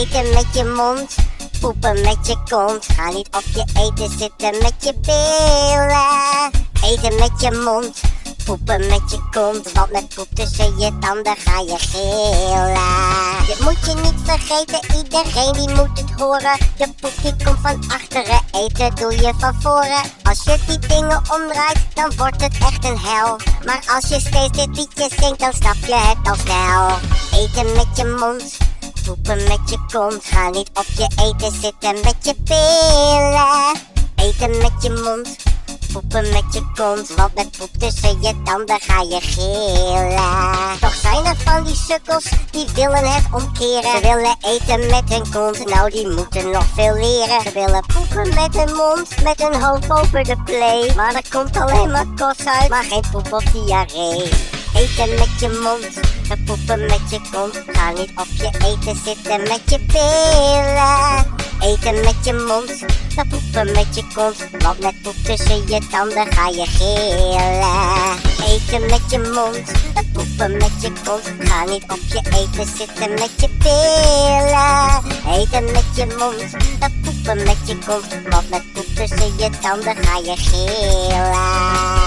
eten met je mond, poepen met je kont. Ga niet op je eten zitten met je billen. Eten met je mond, poepen met je kont. Want met poep tussen je tanden ga je gillen. Dit moet je niet vergeten, iedereen die moet het horen. Je poep die komt van achteren, eten doe je van voren. Als je die dingen omdraait, dan wordt het echt een hel. Maar als je steeds dit liedje zingt, dan snap je het al snel. Eten met je mond, poepen met je kont. Ga niet op je eten zitten met je billen. Eten met je mond, poepen met je kont. Want met poep tussen je tanden ga je gillen. Toch zijn er van die sukkels die willen het omkeren. Ze willen eten met hun kont, nou die moeten nog veel leren. Ze willen poepen met hun mond, met hun hoofd boven de play. Maar er komt alleen maar kots uit, maar geen poep of diarree. Eten met je mond, poepen met je kont. Ga niet op je eten zitten met je billen. Eten met je mond, poepen met je kont. Want met poep tussen je tanden ga je gillen. Eten met je mond, poepen met je kont. Ga niet op je eten zitten met je billen. Eten met je mond, poepen met je kont. Want met poep tussen je tanden ga je gillen.